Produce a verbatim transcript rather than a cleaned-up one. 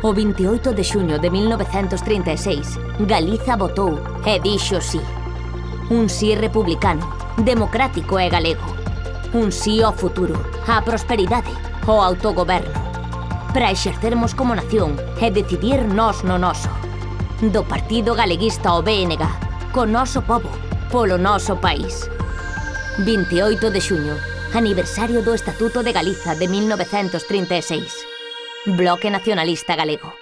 O vinte e oito de xuño de mil novecentos trinta e seis, Galiza votou e dixo sí. Un sí republicano, democrático e galego. Un sí ao futuro, á prosperidade, ao autogoberno. Para exercermos como nación e decidir nós no noso. Do Partido Galeguista ao B N G, co noso pobo, polo noso país. vinte e oito de xuño, aniversario do Estatuto de Galiza de mil novecentos trinta e seis. Bloque Nacionalista Galego.